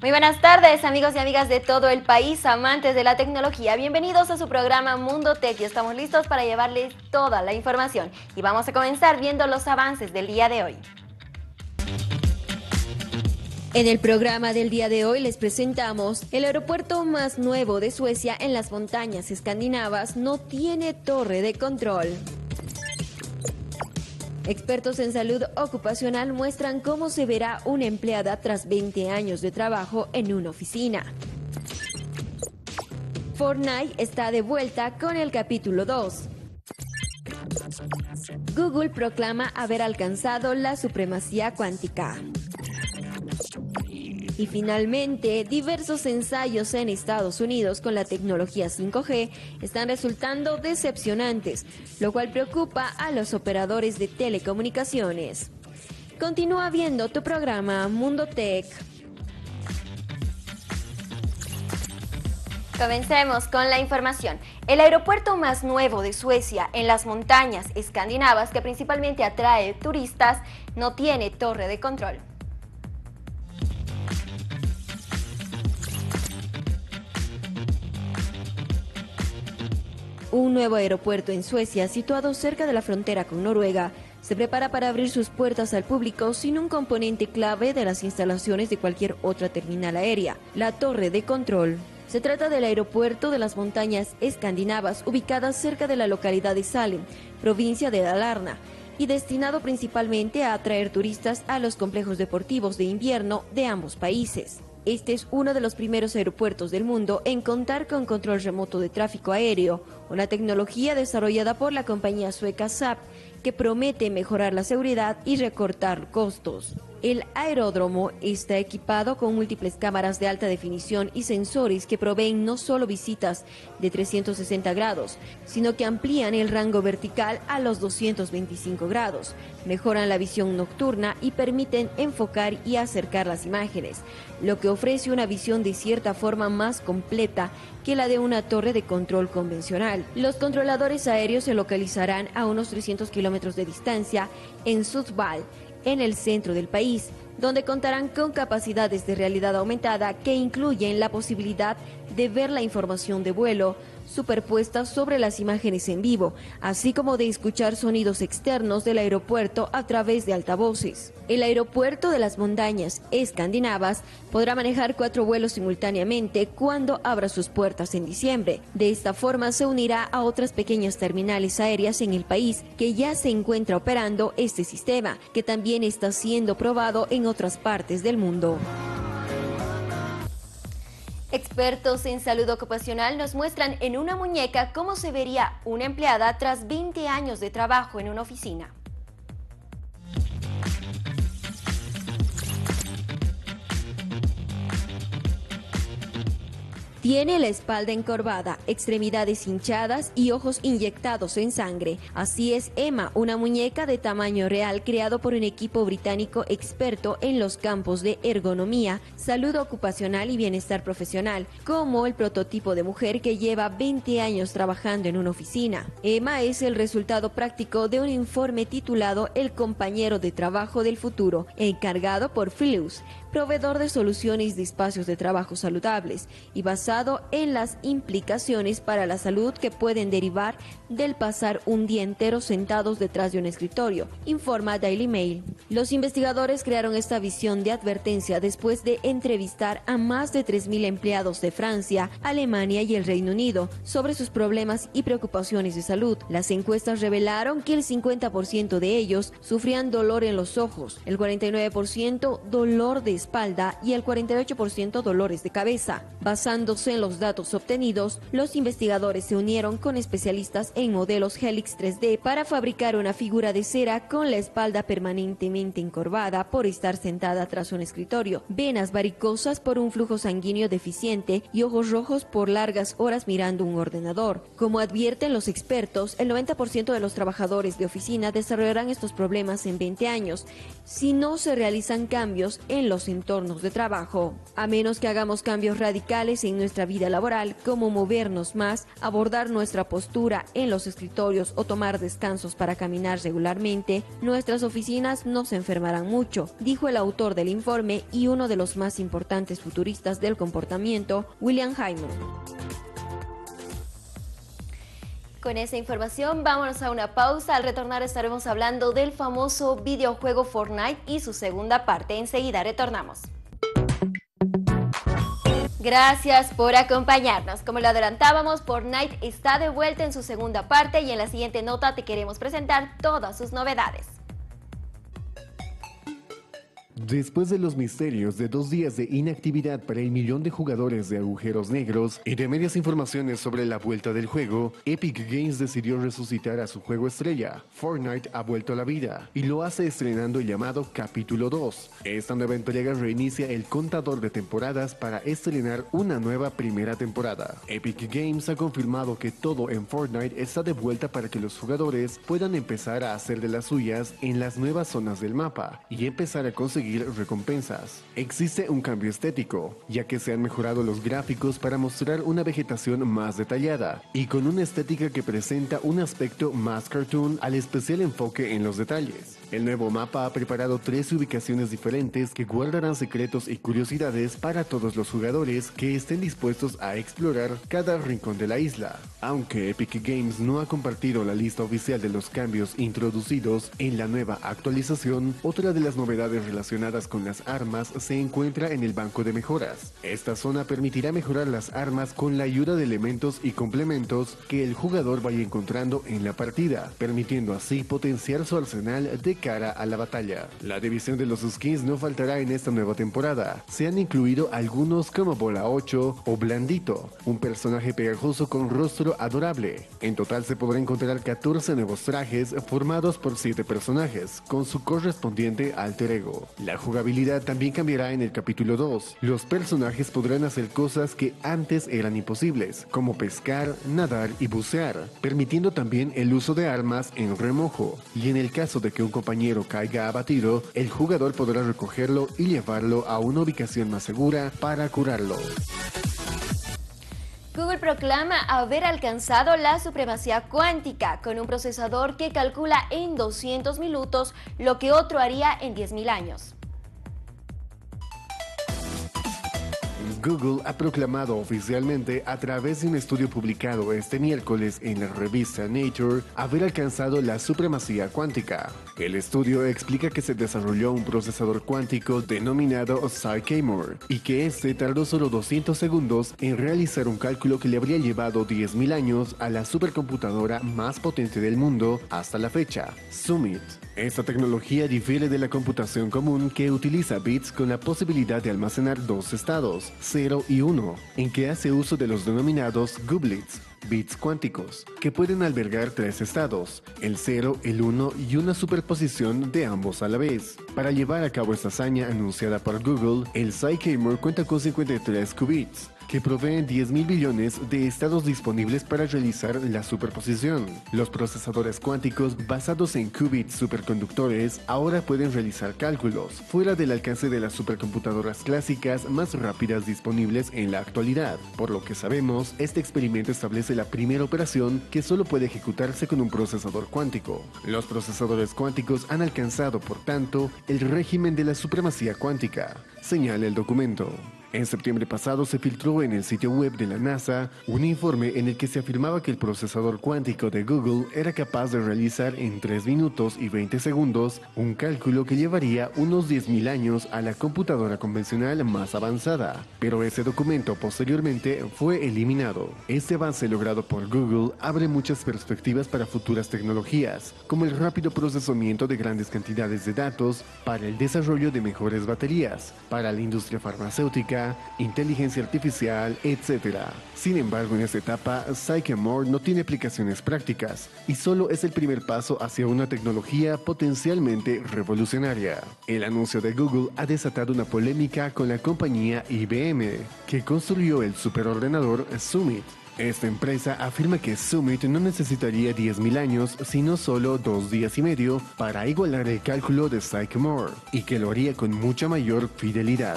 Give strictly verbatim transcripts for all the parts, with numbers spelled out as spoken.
Muy buenas tardes, amigos y amigas de todo el país, amantes de la tecnología. Bienvenidos a su programa Mundo Tech y estamos listos para llevarles toda la información. Y vamos a comenzar viendo los avances del día de hoy. En el programa del día de hoy les presentamos: el aeropuerto más nuevo de Suecia en las montañas escandinavas no tiene torre de control. Expertos en salud ocupacional muestran cómo se verá una empleada tras veinte años de trabajo en una oficina. Fortnite está de vuelta con el capítulo dos. Google proclama haber alcanzado la supremacía cuántica. Y finalmente, diversos ensayos en Estados Unidos con la tecnología cinco G están resultando decepcionantes, lo cual preocupa a los operadores de telecomunicaciones. Continúa viendo tu programa Mundo Tech. Comencemos con la información. El aeropuerto más nuevo de Suecia en las montañas escandinavas, que principalmente atrae turistas, no tiene torre de control. Un nuevo aeropuerto en Suecia, situado cerca de la frontera con Noruega, se prepara para abrir sus puertas al público sin un componente clave de las instalaciones de cualquier otra terminal aérea: la torre de control. Se trata del aeropuerto de las montañas escandinavas, ubicada cerca de la localidad de Salem, provincia de Dalarna, y destinado principalmente a atraer turistas a los complejos deportivos de invierno de ambos países. Este es uno de los primeros aeropuertos del mundo en contar con control remoto de tráfico aéreo, una tecnología desarrollada por la compañía sueca Saab, que promete mejorar la seguridad y recortar costos. El aeródromo está equipado con múltiples cámaras de alta definición y sensores que proveen no solo visitas de trescientos sesenta grados, sino que amplían el rango vertical a los doscientos veinticinco grados, mejoran la visión nocturna y permiten enfocar y acercar las imágenes, lo que ofrece una visión de cierta forma más completa que la de una torre de control convencional. Los controladores aéreos se localizarán a unos trescientos kilómetros de distancia en Sundsvall, en el centro del país, donde contarán con capacidades de realidad aumentada que incluyen la posibilidad de ver la información de vuelo superpuesta sobre las imágenes en vivo, así como de escuchar sonidos externos del aeropuerto a través de altavoces. El aeropuerto de las montañas escandinavas podrá manejar cuatro vuelos simultáneamente cuando abra sus puertas en diciembre. De esta forma se unirá a otras pequeñas terminales aéreas en el país que ya se encuentra operando este sistema, que también está siendo probado en otras partes del mundo. Expertos en salud ocupacional nos muestran en una muñeca cómo se vería una empleada tras veinte años de trabajo en una oficina. Tiene la espalda encorvada, extremidades hinchadas y ojos inyectados en sangre. Así es Emma, una muñeca de tamaño real creado por un equipo británico experto en los campos de ergonomía, salud ocupacional y bienestar profesional, como el prototipo de mujer que lleva veinte años trabajando en una oficina. Emma es el resultado práctico de un informe titulado El compañero de trabajo del futuro, encargado por Philips, proveedor de soluciones de espacios de trabajo saludables y basado en las implicaciones para la salud que pueden derivar del pasar un día entero sentados detrás de un escritorio, informa Daily Mail. Los investigadores crearon esta visión de advertencia después de entrevistar a más de tres mil empleados de Francia, Alemania y el Reino Unido sobre sus problemas y preocupaciones de salud. Las encuestas revelaron que el cincuenta por ciento de ellos sufrían dolor en los ojos, el cuarenta y nueve por ciento dolor de espalda y el cuarenta y ocho por ciento dolores de cabeza. Basándose en los datos obtenidos, los investigadores se unieron con especialistas en modelos Helix tres D para fabricar una figura de cera con la espalda permanentemente encorvada por estar sentada tras un escritorio, venas varicosas por un flujo sanguíneo deficiente y ojos rojos por largas horas mirando un ordenador. Como advierten los expertos, el noventa por ciento de los trabajadores de oficina desarrollarán estos problemas en veinte años si no se realizan cambios en los entornos de trabajo. A menos que hagamos cambios radicales en nuestra vida laboral, como movernos más, abordar nuestra postura en los escritorios o tomar descansos para caminar regularmente, nuestras oficinas no se enfermarán mucho, dijo el autor del informe y uno de los más importantes futuristas del comportamiento, William Hyman. Con esa información vámonos a una pausa. Al retornar estaremos hablando del famoso videojuego Fortnite y su segunda parte. Enseguida retornamos. Gracias por acompañarnos. Como lo adelantábamos, Fortnite está de vuelta en su segunda parte y en la siguiente nota te queremos presentar todas sus novedades. Después de los misterios de dos días de inactividad para el millón de jugadores de agujeros negros y de medias informaciones sobre la vuelta del juego, Epic Games decidió resucitar a su juego estrella. Fortnite ha vuelto a la vida y lo hace estrenando el llamado Capítulo dos. Esta nueva entrega reinicia el contador de temporadas para estrenar una nueva primera temporada. Epic Games ha confirmado que todo en Fortnite está de vuelta para que los jugadores puedan empezar a hacer de las suyas en las nuevas zonas del mapa y empezar a conseguir recompensas. Existe un cambio estético, ya que se han mejorado los gráficos para mostrar una vegetación más detallada y con una estética que presenta un aspecto más cartoon al especial enfoque en los detalles. El nuevo mapa ha preparado tres ubicaciones diferentes que guardarán secretos y curiosidades para todos los jugadores que estén dispuestos a explorar cada rincón de la isla. Aunque Epic Games no ha compartido la lista oficial de los cambios introducidos en la nueva actualización, otra de las novedades relacionadas con las armas se encuentra en el banco de mejoras. Esta zona permitirá mejorar las armas con la ayuda de elementos y complementos que el jugador vaya encontrando en la partida, permitiendo así potenciar su arsenal de cara a la batalla. La división de los skins no faltará en esta nueva temporada. Se han incluido algunos como Bola ocho o Blandito, un personaje pegajoso con rostro adorable. En total se podrá encontrar catorce nuevos trajes formados por siete personajes, con su correspondiente alter ego. La jugabilidad también cambiará en el capítulo dos. Los personajes podrán hacer cosas que antes eran imposibles, como pescar, nadar y bucear, permitiendo también el uso de armas en remojo. Y en el caso de que un compañero caiga abatido, el jugador podrá recogerlo y llevarlo a una ubicación más segura para curarlo. Google proclama haber alcanzado la supremacía cuántica con un procesador que calcula en doscientos minutos lo que otro haría en diez mil años. Google ha proclamado oficialmente a través de un estudio publicado este miércoles en la revista Nature haber alcanzado la supremacía cuántica. El estudio explica que se desarrolló un procesador cuántico denominado Sycamore y que este tardó solo doscientos segundos en realizar un cálculo que le habría llevado diez mil años a la supercomputadora más potente del mundo hasta la fecha, Summit. Esta tecnología difiere de la computación común que utiliza bits con la posibilidad de almacenar dos estados, cero y uno, en que hace uso de los denominados gooblets, bits cuánticos, que pueden albergar tres estados, el cero, el uno y una superposición de ambos a la vez. Para llevar a cabo esta hazaña anunciada por Google, el Sycamore cuenta con cincuenta y tres qubits, que proveen diez mil billones de estados disponibles para realizar la superposición. Los procesadores cuánticos basados en qubits superconductores ahora pueden realizar cálculos fuera del alcance de las supercomputadoras clásicas más rápidas disponibles en la actualidad. Por lo que sabemos, este experimento establece la primera operación que solo puede ejecutarse con un procesador cuántico. Los procesadores cuánticos han alcanzado, por tanto, el régimen de la supremacía cuántica, señala el documento. En septiembre pasado se filtró en el sitio web de la NASA un informe en el que se afirmaba que el procesador cuántico de Google era capaz de realizar en tres minutos y veinte segundos un cálculo que llevaría unos diez mil años a la computadora convencional más avanzada, pero ese documento posteriormente fue eliminado. Este avance logrado por Google abre muchas perspectivas para futuras tecnologías, como el rápido procesamiento de grandes cantidades de datos para el desarrollo de mejores baterías, para la industria farmacéutica, inteligencia artificial, etcétera. Sin embargo, en esta etapa, Sycamore no tiene aplicaciones prácticas y solo es el primer paso hacia una tecnología potencialmente revolucionaria. El anuncio de Google ha desatado una polémica con la compañía I B M, que construyó el superordenador Summit, Esta empresa afirma que Summit no necesitaría diez mil años, sino solo dos días y medio para igualar el cálculo de Sycamore, y que lo haría con mucha mayor fidelidad.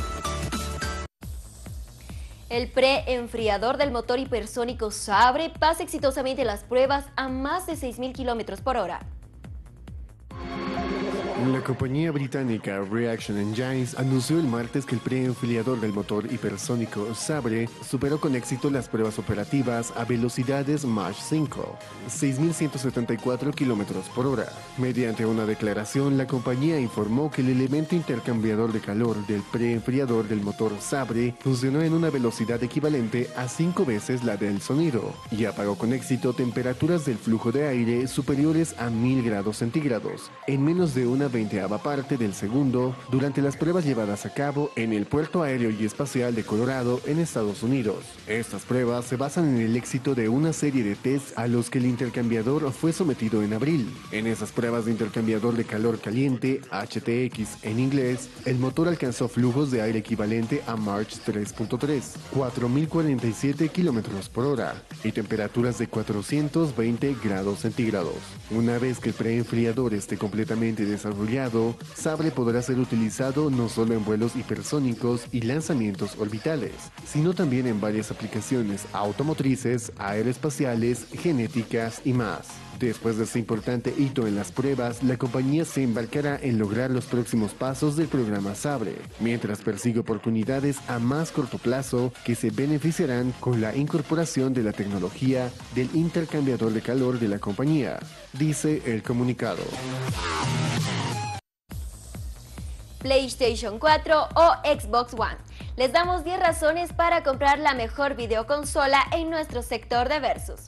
El preenfriador del motor hipersónico Sabre pasa exitosamente las pruebas a más de seis mil kilómetros por hora. La compañía británica Reaction Engines anunció el martes que el preenfriador del motor hipersónico Sabre superó con éxito las pruebas operativas a velocidades Mach cinco, seis mil ciento setenta y cuatro kilómetros por hora. Mediante una declaración, la compañía informó que el elemento intercambiador de calor del preenfriador del motor Sabre funcionó en una velocidad equivalente a cinco veces la del sonido y apagó con éxito temperaturas del flujo de aire superiores a mil grados centígrados en menos de una veinteava parte del segundo durante las pruebas llevadas a cabo en el Puerto Aéreo y Espacial de Colorado en Estados Unidos. Estas pruebas se basan en el éxito de una serie de tests a los que el intercambiador fue sometido en abril. En esas pruebas de intercambiador de calor caliente, H T X en inglés, el motor alcanzó flujos de aire equivalente a Mach tres punto tres, cuatro mil cuarenta y siete kilómetros por hora, y temperaturas de cuatrocientos veinte grados centígrados. Una vez que el preenfriador esté completamente desarrollado, Sabre podrá ser utilizado no solo en vuelos hipersónicos y lanzamientos orbitales, sino también en varias aplicaciones automotrices, aeroespaciales, genéticas y más. Después de este importante hito en las pruebas, la compañía se embarcará en lograr los próximos pasos del programa Sabre, mientras persigue oportunidades a más corto plazo que se beneficiarán con la incorporación de la tecnología del intercambiador de calor de la compañía, dice el comunicado. PlayStation cuatro o Xbox One. Les damos diez razones para comprar la mejor videoconsola en nuestro sector de Versus.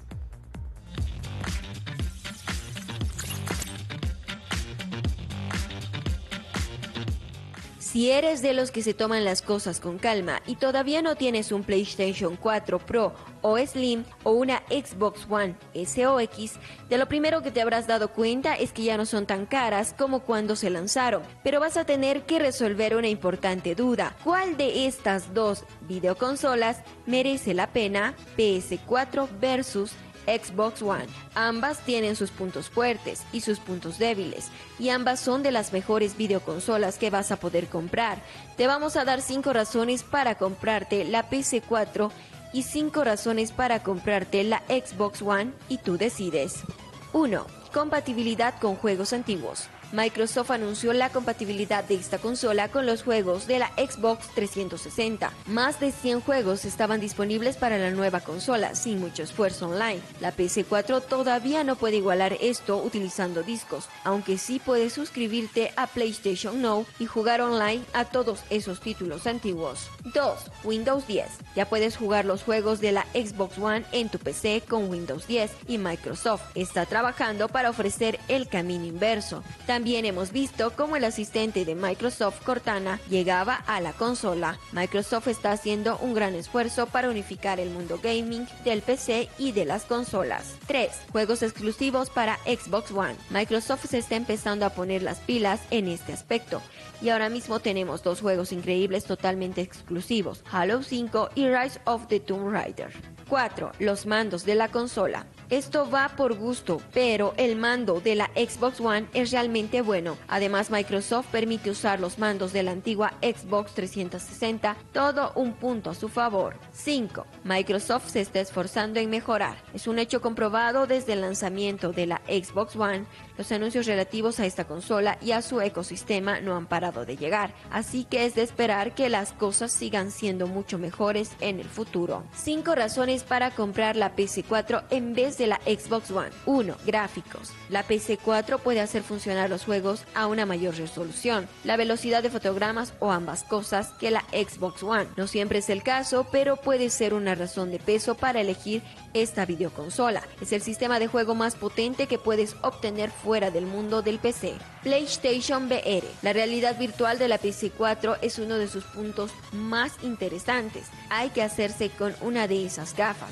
Si eres de los que se toman las cosas con calma y todavía no tienes un PlayStation cuatro Pro o Slim o una Xbox One S o X, de lo primero que te habrás dado cuenta es que ya no son tan caras como cuando se lanzaron, pero vas a tener que resolver una importante duda. ¿Cuál de estas dos videoconsolas merece la pena? P S cuatro versus Xbox One. Ambas tienen sus puntos fuertes y sus puntos débiles, y ambas son de las mejores videoconsolas que vas a poder comprar. Te vamos a dar cinco razones para comprarte la P S cuatro y cinco razones para comprarte la Xbox One, y tú decides. uno. Compatibilidad con juegos antiguos. Microsoft anunció la compatibilidad de esta consola con los juegos de la Xbox trescientos sesenta. Más de cien juegos estaban disponibles para la nueva consola, sin mucho esfuerzo online. La P S cuatro todavía no puede igualar esto utilizando discos, aunque sí puedes suscribirte a PlayStation Now y jugar online a todos esos títulos antiguos. dos. Windows diez. Ya puedes jugar los juegos de la Xbox One en tu P C con Windows diez, y Microsoft está trabajando para ofrecer el camino inverso. También hemos visto cómo el asistente de Microsoft, Cortana, llegaba a la consola. Microsoft está haciendo un gran esfuerzo para unificar el mundo gaming del P C y de las consolas. tres. Juegos exclusivos para Xbox One. Microsoft se está empezando a poner las pilas en este aspecto, y ahora mismo tenemos dos juegos increíbles totalmente exclusivos, Halo cinco y Rise of the Tomb Raider. cuatro. Los mandos de la consola. Esto va por gusto, pero el mando de la Xbox One es realmente bueno. Además, Microsoft permite usar los mandos de la antigua Xbox trescientos sesenta, todo un punto a su favor. cinco. Microsoft se está esforzando en mejorar. Es un hecho comprobado desde el lanzamiento de la Xbox One. Los anuncios relativos a esta consola y a su ecosistema no han parado de llegar, así que es de esperar que las cosas sigan siendo mucho mejores en el futuro. cinco razones para comprar la P S cuatro en vez de la Xbox One. uno. Gráficos. La P S cuatro puede hacer funcionar los juegos a una mayor resolución, la velocidad de fotogramas o ambas cosas que la Xbox One. No siempre es el caso, pero puede ser una razón de peso para elegir esta videoconsola. Es el sistema de juego más potente que puedes obtener fuera del mundo del P C. PlayStation V R. La realidad virtual de la P S cuatro es uno de sus puntos más interesantes. Hay que hacerse con una de esas gafas.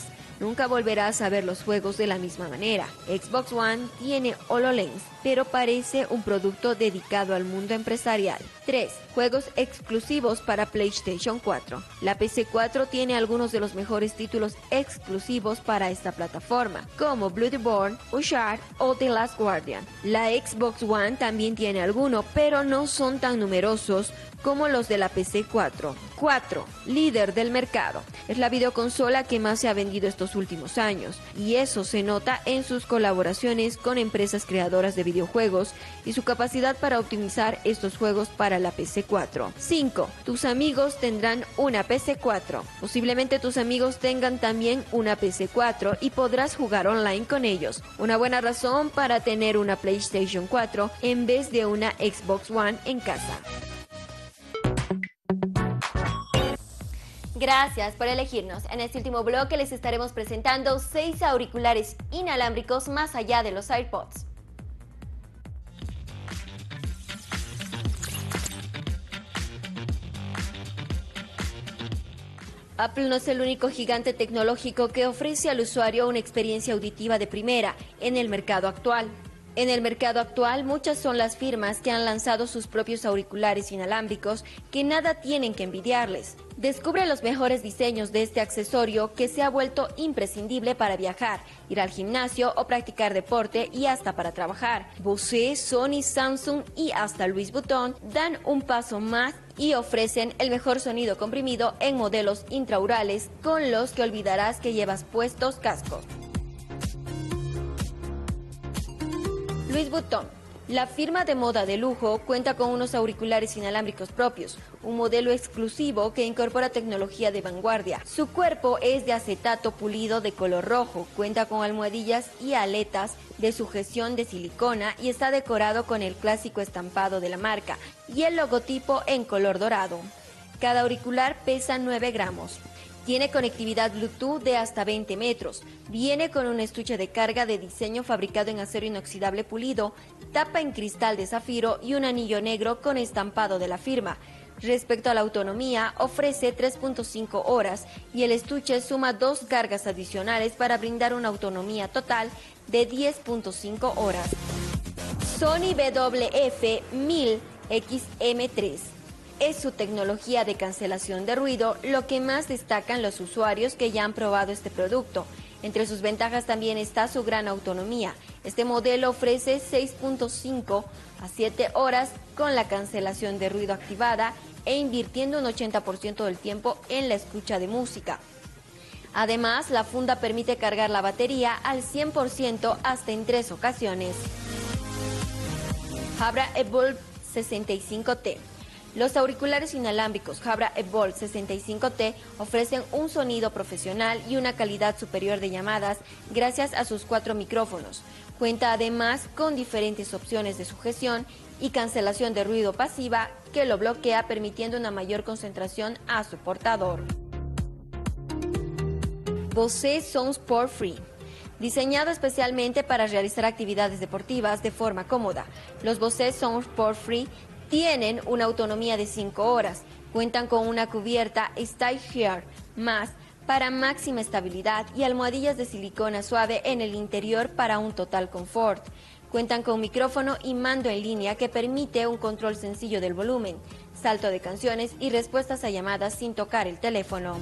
nunca volverás a ver los juegos de la misma manera. Xbox One tiene HoloLens, pero parece un producto dedicado al mundo empresarial. tres. Juegos exclusivos para PlayStation cuatro. La P C cuatro tiene algunos de los mejores títulos exclusivos para esta plataforma, como Bloodborne, Uncharted o The Last Guardian. La Xbox One también tiene alguno, pero no son tan numerosos como los de la P C cuatro. cuatro. Líder del mercado. Es la videoconsola que más se ha vendido estos últimos años, y eso se nota en sus colaboraciones con empresas creadoras de videojuegos y su capacidad para optimizar estos juegos para la P C cuatro. cinco. Tus amigos tendrán una P C cuatro. Posiblemente tus amigos tengan también una P C cuatro y podrás jugar online con ellos. Una buena razón para tener una PlayStation cuatro en vez de una Xbox One en casa. Gracias por elegirnos. En este último bloque les estaremos presentando seis auriculares inalámbricos más allá de los AirPods. Apple no es el único gigante tecnológico que ofrece al usuario una experiencia auditiva de primera en el mercado actual. En el mercado actual, muchas son las firmas que han lanzado sus propios auriculares inalámbricos que nada tienen que envidiarles. Descubre los mejores diseños de este accesorio que se ha vuelto imprescindible para viajar, ir al gimnasio o practicar deporte y hasta para trabajar. Bose, Sony, Samsung y hasta Louis Vuitton dan un paso más y ofrecen el mejor sonido comprimido en modelos intraurales con los que olvidarás que llevas puestos cascos. Louis Vuitton. La firma de moda de lujo cuenta con unos auriculares inalámbricos propios, un modelo exclusivo que incorpora tecnología de vanguardia. Su cuerpo es de acetato pulido de color rojo, cuenta con almohadillas y aletas de sujeción de silicona y está decorado con el clásico estampado de la marca y el logotipo en color dorado. Cada auricular pesa nueve gramos. Tiene conectividad Bluetooth de hasta veinte metros. Viene con un estuche de carga de diseño fabricado en acero inoxidable pulido, tapa en cristal de zafiro y un anillo negro con estampado de la firma. Respecto a la autonomía, ofrece tres punto cinco horas y el estuche suma dos cargas adicionales para brindar una autonomía total de diez punto cinco horas. Sony W F mil X M tres. Es su tecnología de cancelación de ruido lo que más destacan los usuarios que ya han probado este producto. Entre sus ventajas también está su gran autonomía. Este modelo ofrece seis punto cinco a siete horas con la cancelación de ruido activada e invirtiendo un ochenta por ciento del tiempo en la escucha de música. Además, la funda permite cargar la batería al cien por ciento hasta en tres ocasiones. Jabra Evolve sesenta y cinco T. Los auriculares inalámbricos Jabra Evolve sesenta y cinco T ofrecen un sonido profesional y una calidad superior de llamadas gracias a sus cuatro micrófonos. Cuenta además con diferentes opciones de sujeción y cancelación de ruido pasiva que lo bloquea permitiendo una mayor concentración a su portador. Bose Sound Sport Free. Diseñado especialmente para realizar actividades deportivas de forma cómoda, los Bose Sound Sport Free tienen una autonomía de cinco horas, cuentan con una cubierta Stay Here más para máxima estabilidad y almohadillas de silicona suave en el interior para un total confort. Cuentan con micrófono y mando en línea que permite un control sencillo del volumen, salto de canciones y respuestas a llamadas sin tocar el teléfono.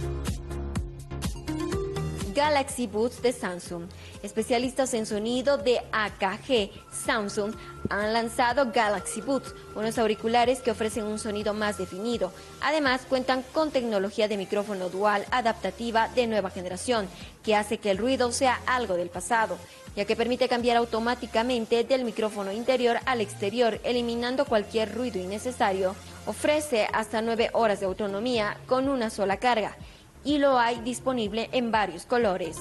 Galaxy Buds de Samsung. Especialistas en sonido de A K G Samsung han lanzado Galaxy Buds, unos auriculares que ofrecen un sonido más definido. Además, cuentan con tecnología de micrófono dual adaptativa de nueva generación, que hace que el ruido sea algo del pasado, ya que permite cambiar automáticamente del micrófono interior al exterior, eliminando cualquier ruido innecesario. Ofrece hasta nueve horas de autonomía con una sola carga, y lo hay disponible en varios colores.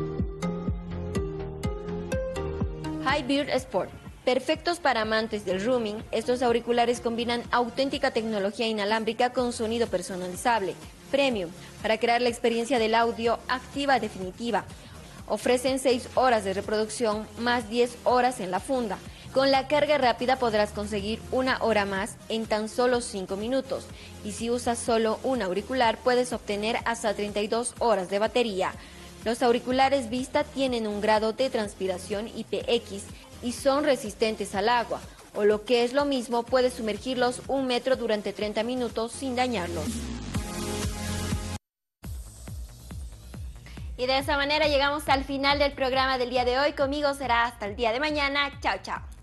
Hi-Beard Sport. Perfectos para amantes del rooming, estos auriculares combinan auténtica tecnología inalámbrica con sonido personalizable, premium, para crear la experiencia del audio activa definitiva. Ofrecen seis horas de reproducción más diez horas en la funda. Con la carga rápida podrás conseguir una hora más en tan solo cinco minutos. Y si usas solo un auricular, puedes obtener hasta treinta y dos horas de batería. Los auriculares Vista tienen un grado de transpiración I P X y son resistentes al agua, o lo que es lo mismo, puede sumergirlos un metro durante treinta minutos sin dañarlos. Y de esa manera llegamos al final del programa del día de hoy. Conmigo será hasta el día de mañana. Chao, chao.